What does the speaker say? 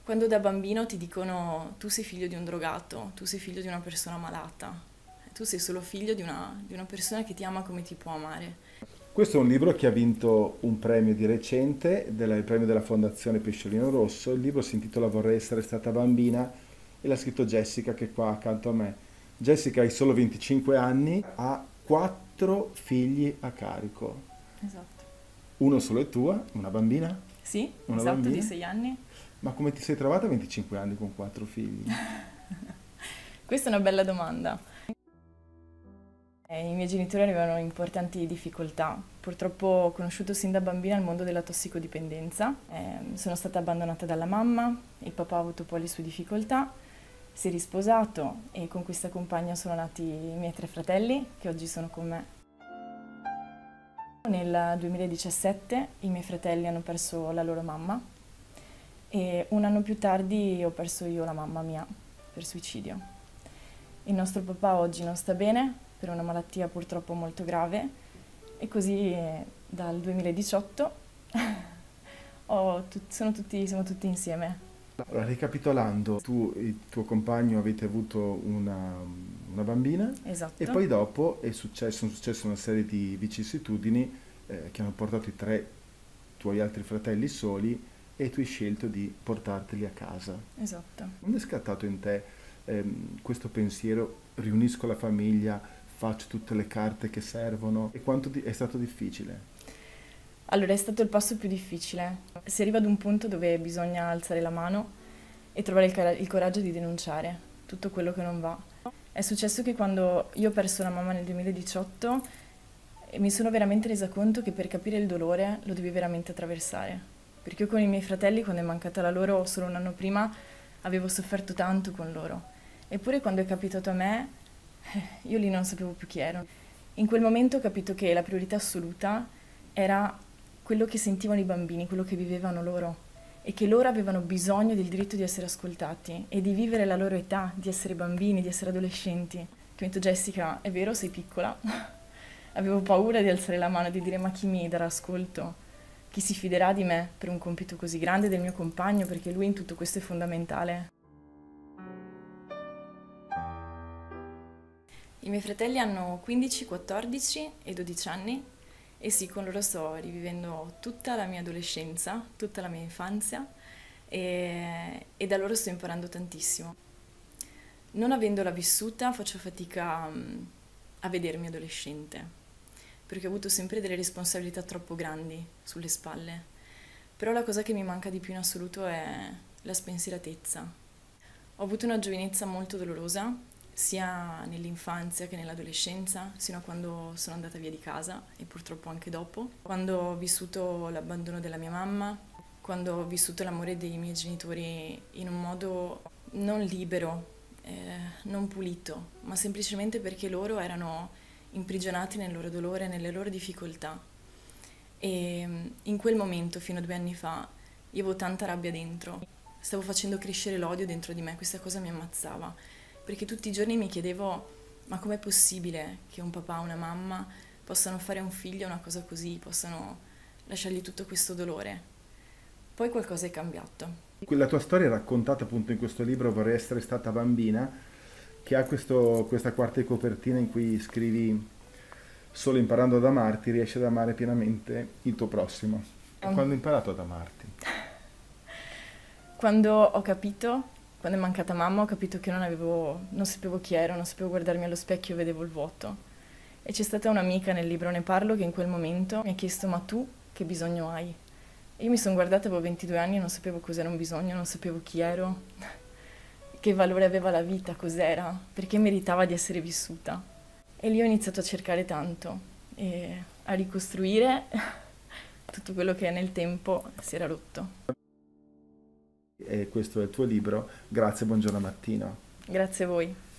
Quando da bambino ti dicono tu sei figlio di un drogato, tu sei figlio di una persona malata, tu sei solo figlio di una persona che ti ama come ti può amare. Questo è un libro che ha vinto un premio di recente, il premio della Fondazione Pesciolino Rosso. Il libro si intitola Vorrei essere stata bambina e l'ha scritto Jessica, che è qua accanto a me. Jessica ha solo 25 anni, ha 4 figli a carico. Esatto. Uno solo è tua, una bambina? Sì, Una esatto, di bambina? 6 anni. Ma come ti sei trovata a 25 anni con 4 figli? Questa è una bella domanda. I miei genitori avevano importanti difficoltà. Purtroppo ho conosciuto sin da bambina il mondo della tossicodipendenza. Sono stata abbandonata dalla mamma, il papà ha avuto poi le sue difficoltà, si è risposato e con questa compagna sono nati i miei 3 fratelli che oggi sono con me. Nel 2017 i miei fratelli hanno perso la loro mamma e un anno più tardi ho perso io la mamma mia per suicidio. Il nostro papà oggi non sta bene per una malattia purtroppo molto grave e così dal 2018 siamo tutti insieme. Allora, ricapitolando, tu e il tuo compagno avete avuto una bambina e Esatto, poi dopo sono successe una serie di vicissitudini che hanno portato i 3 tuoi altri fratelli soli e tu hai scelto di portarteli a casa. esatto. Quando è scattato in te questo pensiero, riunisco la famiglia, faccio tutte le carte che servono e è stato difficile? Allora è stato il passo più difficile. Si arriva ad un punto dove bisogna alzare la mano e trovare il coraggio di denunciare tutto quello che non va. È successo che quando io ho perso la mamma nel 2018 mi sono veramente resa conto che per capire il dolore lo devi veramente attraversare. Perché io con i miei fratelli, quando è mancata la loro solo un anno prima, avevo sofferto tanto con loro. Eppure quando è capitato a me, io lì non sapevo più chi ero. In quel momento ho capito che la priorità assoluta era quello che sentivano i bambini, quello che vivevano loro e che loro avevano bisogno del diritto di essere ascoltati e di vivere la loro età, di essere bambini, di essere adolescenti. Ho detto Jessica, è vero, sei piccola? Avevo paura di alzare la mano e di dire ma chi mi darà ascolto? Chi si fiderà di me per un compito così grande del mio compagno perché lui in tutto questo è fondamentale. I miei fratelli hanno 15, 14 e 12 anni e sì, con loro sto rivivendo tutta la mia adolescenza, tutta la mia infanzia e da loro sto imparando tantissimo. Non avendola vissuta faccio fatica a vedermi adolescente, perché ho avuto sempre delle responsabilità troppo grandi sulle spalle. Però la cosa che mi manca di più in assoluto è la spensieratezza. Ho avuto una giovinezza molto dolorosa, sia nell'infanzia che nell'adolescenza, sino a quando sono andata via di casa e purtroppo anche dopo. Quando ho vissuto l'abbandono della mia mamma, quando ho vissuto l'amore dei miei genitori in un modo non libero, non pulito, ma semplicemente perché loro erano imprigionati nel loro dolore, nelle loro difficoltà. E in quel momento, fino a 2 anni fa, io avevo tanta rabbia dentro. Stavo facendo crescere l'odio dentro di me, questa cosa mi ammazzava. Perché tutti i giorni mi chiedevo, ma com'è possibile che un papà e una mamma possano fare a un figlio una cosa così, possano lasciargli tutto questo dolore? Poi qualcosa è cambiato. La tua storia è raccontata appunto in questo libro Vorrei essere stata bambina, che ha questa quarta di copertina in cui scrivi solo imparando ad amarti riesci ad amare pienamente il tuo prossimo. E quando hai imparato ad amarti? Quando ho capito, quando è mancata mamma, ho capito che non sapevo chi ero, non sapevo guardarmi allo specchio, vedevo il vuoto. E c'è stata un'amica nel libro, ne parlo, che in quel momento mi ha chiesto, ma tu che bisogno hai? E io mi sono guardata, avevo 22 anni e non sapevo cos'era un bisogno, non sapevo chi ero, che valore aveva la vita, cos'era, perché meritava di essere vissuta. E lì ho iniziato a cercare tanto e a ricostruire tutto quello che nel tempo si era rotto. E questo è il tuo libro. Grazie, buongiorno Mattino. Grazie a voi.